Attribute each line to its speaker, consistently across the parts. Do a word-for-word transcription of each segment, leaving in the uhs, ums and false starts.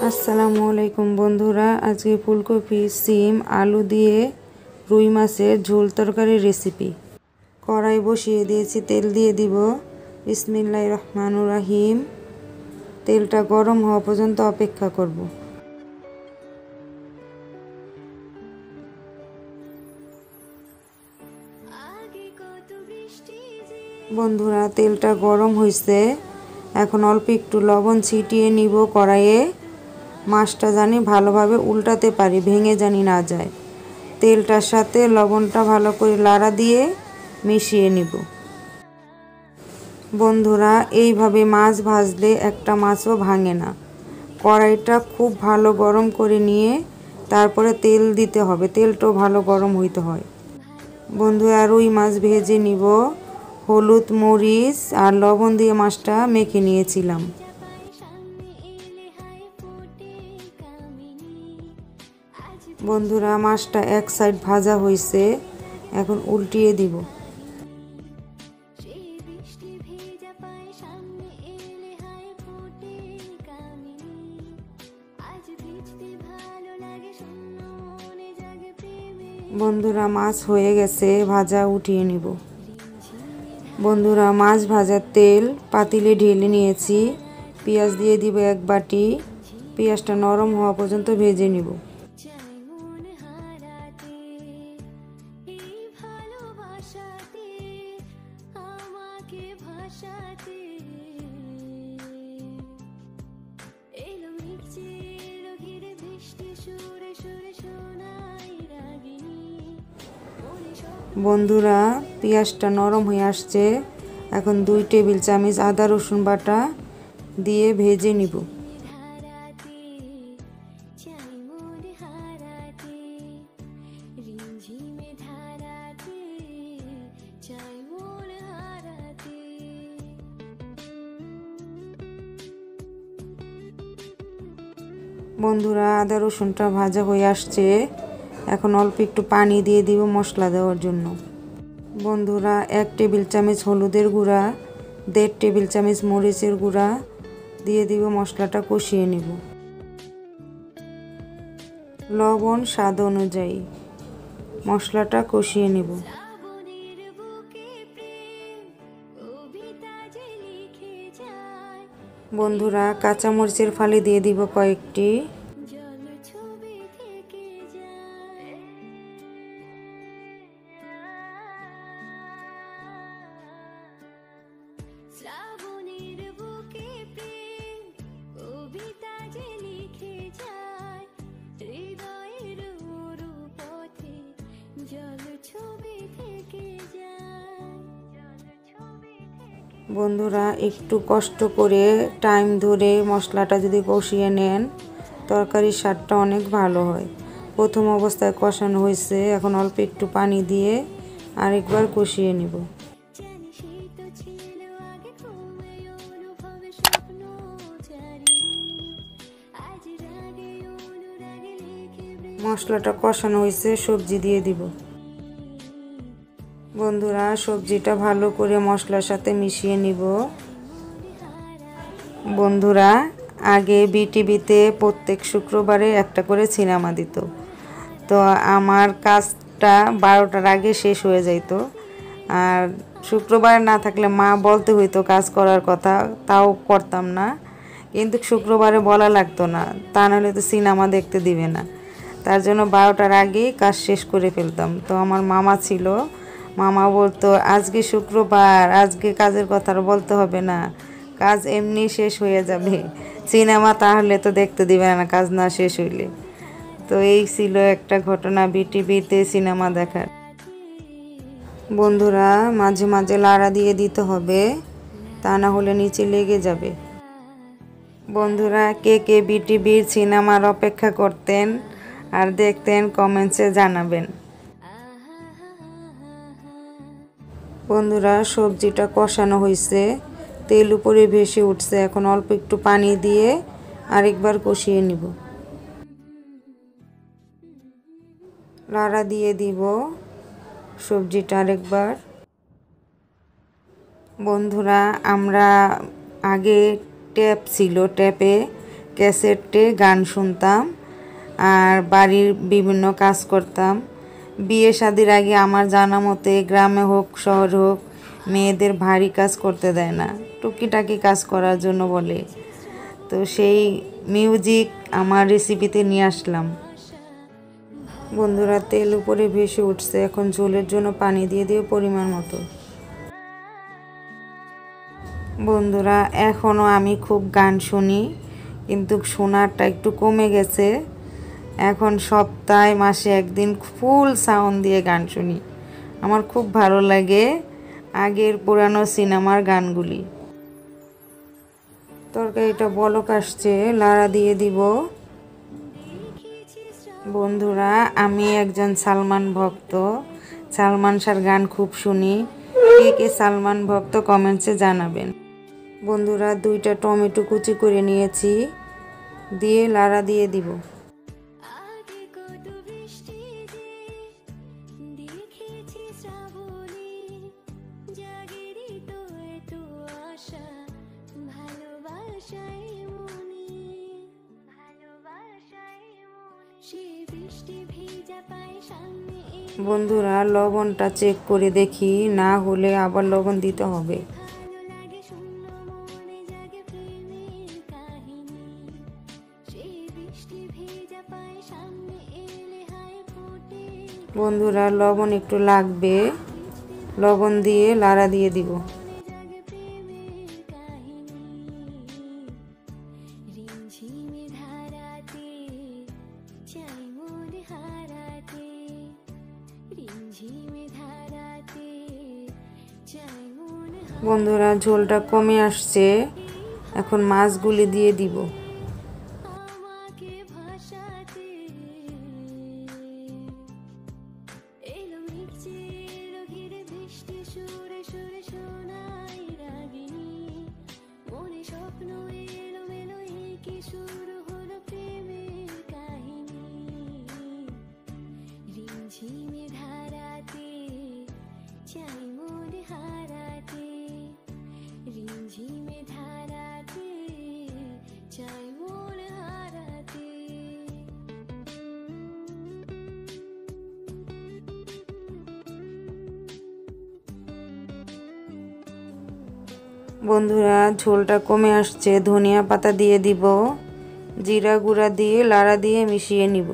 Speaker 1: আসসালামু আলাইকুম বন্ধুরা, আজকে ফুলকপি সিম আলু দিয়ে রুই মাছের ঝোল তরকারি রেসিপি। কড়াই বসিয়ে দিয়েছি, তেল দিয়ে দিব। বিসমিল্লাহির রহমানির রহিম। তেলটা গরম হওয়া পর্যন্ত অপেক্ষা করব। বন্ধুরা, তেলটা গরম হয়েছে, এখন অল্প একটু লবণ ছিটিয়ে নিব কড়াইয়ে। মাছটা জানি ভালোভাবে উল্টাতে পারি, ভেঙে জানি না যায়। তেলটার সাথে লবণটা ভালো করে লাড়া দিয়ে মিশিয়ে নিব। বন্ধুরা, এইভাবে মাছ ভাজলে একটা মাছও ভাঙে না। কড়াইটা খুব ভালো গরম করে নিয়ে তারপরে তেল দিতে হবে, তেলটাও ভালো গরম হইতে হয়। বন্ধুরা, রুই মাছ ভেজে নিব। হলুদ মরিচ আর লবণ দিয়ে মাছটা মেখে নিয়েছিলাম। বন্ধুরা, মাছটা এক সাইড ভাজা হয়েছে, এখন উল্টিয়ে দিব। বন্ধুরা, মাছ হয়ে গেছে ভাজা, উঠিয়ে নিব। বন্ধুরা, মাছ ভাজার তেল পাতিলে ঢেলে নিয়েছি। পেঁয়াজ দিয়ে দিব এক বাটি। পেঁয়াজটা নরম হওয়া পর্যন্ত ভেজে নিব। বন্ধুরা, পেঁয়াজটা নরম হয়ে আসছে, এখন দুই টেবিল চামচ আদা রসুন বাটা দিয়ে ভেজে নিব। বন্ধুরা, আদা রসুনটা ভাজা হয়ে আসছে, এখন অল্প একটু পানি দিয়ে দিব মশলা দেওয়ার জন্য। বন্ধুরা, এক টেবিল চামচ হলুদের গুঁড়া, দেড় টেবিল চামচ মরিচের গুঁড়া দিয়ে দিব। মশলাটা কষিয়ে নেব। লবণ স্বাদ অনুযায়ী মশলাটা কষিয়ে নেব। বন্ধুরা, কাঁচামরিচের ফালি দিয়ে দিব কয়েকটি। বন্ধুরা, একটু কষ্ট করে টাইম ধরে মশলাটা যদি কষিয়ে নেন, তরকারির স্বাদটা অনেক ভালো হয়। প্রথম অবস্থায় কষানো হয়েছে, এখন অল্প একটু পানি দিয়ে আরেকবার কষিয়ে নিব। মশলাটা কষানো হয়েছে, সবজি দিয়ে দিব। বন্ধুরা, সবজিটা ভালো করে মশলার সাথে মিশিয়ে নিব। বন্ধুরা, আগে বিটিভিতে প্রত্যেক শুক্রবারে একটা করে সিনেমা দিত, তো আমার কাজটা বারোটার আগে শেষ হয়ে যাইত। আর শুক্রবার না থাকলে মা বলতে হইতো কাজ করার কথা, তাও করতাম না। কিন্তু শুক্রবারে বলা লাগতো না, তা নাহলে তো সিনেমা দেখতে দিবে না। তার জন্য বারোটার আগেই কাজ শেষ করে ফেলতাম। তো আমার মামা ছিল, মামা বলতো আজকে শুক্রবার, আজকে কাজের কথা বলতে হবে না, কাজ এমনি শেষ হয়ে যাবে, সিনেমা তাহলে তো দেখতে দিবে না কাজ না শেষ হইলে। তো এই ছিল একটা ঘটনা বিটিভিতে সিনেমা দেখার। বন্ধুরা, মাঝে মাঝে লাড়া দিয়ে দিতে হবে, তা না হলে নিচে লেগে যাবে। বন্ধুরা, কে কে বিটিভির সিনেমার অপেক্ষা করতেন আর দেখতেন কমেন্টসে জানাবেন। বন্ধুরা, সবজিটা কষানো হয়েছে, তেল উপরে ভেসে উঠছে, এখন অল্প একটু পানি দিয়ে আরেকবার কষিয়ে নিব। লাড়া দিয়ে দিব সবজিটা আরেকবার। বন্ধুরা, আমরা আগে ট্যাপ ছিল, ট্যাপে ক্যাসেটে গান শুনতাম আর বাড়ির বিভিন্ন কাজ করতাম। বিয়ে শাদির আগে আমার জানা মতে গ্রামে হোক শহরে হোক মেয়েদের ভারী কাজ করতে দেয় না, টুকিটাকি কাজ করার জন্য বলে। তো সেই মিউজিক আমার রেসিপিতে নিয়ে আসলাম। বন্ধুরা, তেল উপরে ভেসে উঠছে, এখন ঝোলের জন্য পানি দিয়ে দিয়ে পরিমাণ মতো। বন্ধুরা, এখনও আমি খুব গান শুনি, কিন্তু শোনারটা একটু কমে গেছে। এখন সপ্তাহে মাসে একদিন ফুল সাউন্ড দিয়ে গান শুনি। আমার খুব ভালো লাগে আগের পুরানো সিনেমার গানগুলি। তরকারিটা বলক আসছে, লাড়া দিয়ে দিব। বন্ধুরা, আমি একজন সালমান ভক্ত, সালমান শাহর গান খুব শুনি। কে কে সালমান ভক্ত কমেন্টসে জানাবেন। বন্ধুরা, দুইটা টমেটো কুচি করে নিয়েছি, দিয়ে লাড়া দিয়ে দিব। বন্ধুরা, লবণটা চেক করে দেখি, না হলে আবার লবণ দিতে হবে। বন্ধুরা, লবণ একটু লাগবে, লবণ দিয়ে লাড়া দিয়ে দিব। বন্ধুরা, ঝোলটা কমে আসছে, এখন মাছগুলি দিয়ে দিব। বন্ধুরা, ঝোলটা কমে আসছে, ধনিয়া পাতা দিয়ে দিব, জিরা গুঁড়া দিয়ে লাড়া দিয়ে মিশিয়ে নিব।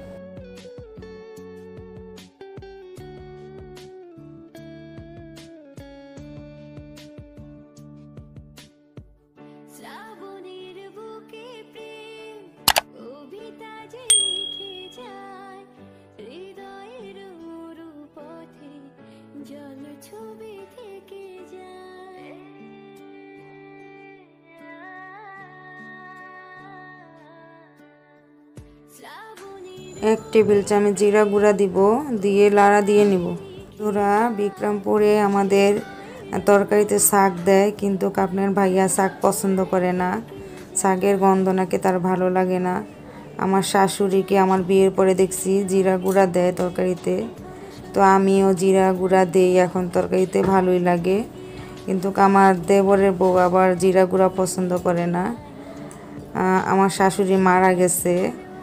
Speaker 1: এক টেবিল চামচ জিরা গুঁড়া দিব, দিয়ে লাড়া দিয়ে নিব। বন্ধুরা, বিক্রমপুরে আমাদের তরকারিতে শাক দেয়, কিন্তু আপনার ভাইয়া শাক পছন্দ করে না, শাকের গন্ধ নাকি তার ভালো লাগে না। আমার শাশুড়িকে আমার বিয়ের পরে দেখছি জিরা গুঁড়া দেয় তরকারিতে, তো আমিও জিরা গুঁড়া দেই এখন তরকারিতে, ভালোই লাগে। কিন্তু আমার দেবরের বউ আবার জিরা গুঁড়া পছন্দ করে না। আমার শাশুড়ি মারা গেছে।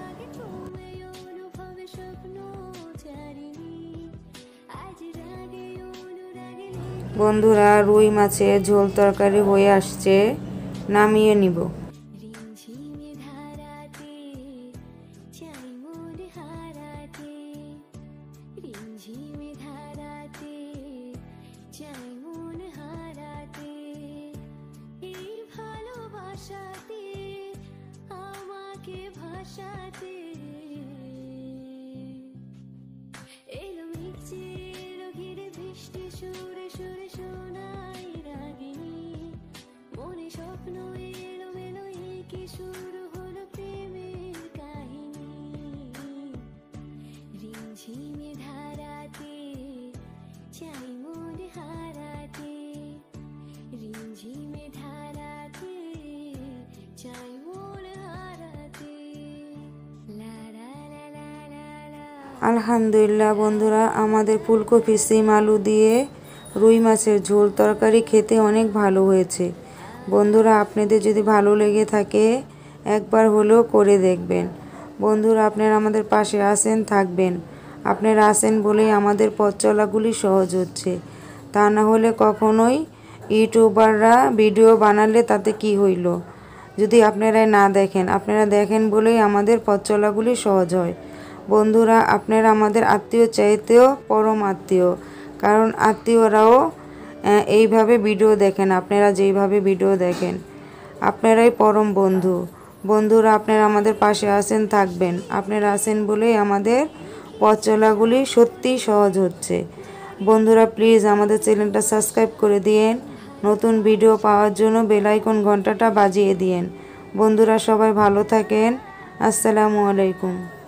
Speaker 1: বন্ধুরা, রুই মাছের ঝোল তরকারি হয়ে আসছে, নামিয়ে নিব। আলহামদুলিল্লাহ বন্ধুরা, আমাদের ফুলকপি সিম আলু দিয়ে রুই মাছের ঝোল তরকারি খেতে অনেক ভালো হয়েছে। বন্ধুরা, আপনাদের যদি ভালো লেগে থাকে একবার হলেও করে দেখবেন। বন্ধুরা, আপনারা আমাদের পাশে আছেন, থাকবেন। আপনারা আছেন বলেই আমাদের পথ চলাগুলি সহজ হচ্ছে। তা না হলে কখনোই ইউটিউবাররা ভিডিও বানালে তাতে কি হইল, যদি আপনারাই না দেখেন। আপনারা দেখেন বলেই আমাদের পথ চলাগুলি সহজ হয়। বন্ধুরা, আপনারা আমাদের আত্মীয় চাইতেও পরম আত্মীয়, কারণ আত্মীয়রাও এইভাবে ভিডিও দেখেন, আপনারা যেইভাবে ভিডিও দেখেন। আপনারাই পরম বন্ধু। বন্ধুরা, আপনারা আমাদের পাশে আছেন, থাকবেন। আপনারা আছেন বলেই আমাদের পথ চলাগুলি সত্যিই সহজ হচ্ছে। বন্ধুরা, প্লিজ আমাদের চ্যানেলটা সাবস্ক্রাইব করে দিয়েন। নতুন ভিডিও পাওয়ার জন্য বেল আইকন ঘন্টাটা বাজিয়ে দিয়েন। বন্ধুরা, সবাই ভালো থাকেন। আসসালামু আলাইকুম।